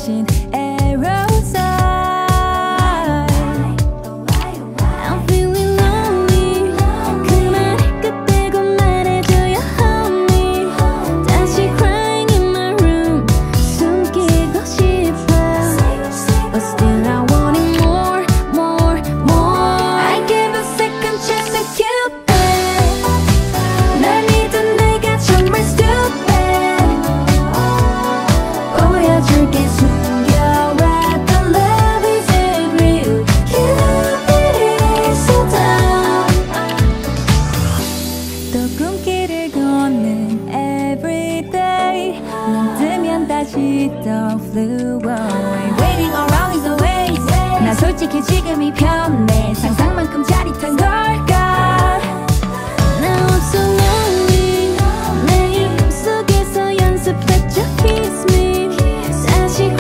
맺힌 aerosol. I'm feeling lonely. 그 말을 끝대고 말해줘요 honey. 다시 crying in my room. 숨기고 싶어. But still I want it more, more, more. I give a second chance to Cupid. 날 믿은 내가 정말 stupid. 보여줄게 숨겨왔던 love is it real. Cupid is so down. 또 꿈길을 걷는 everyday. 눈 뜨면 다시 또 flew away. Waiting around is a waste. 나 솔직히 지금이 편해. 상상만큼 짜릿한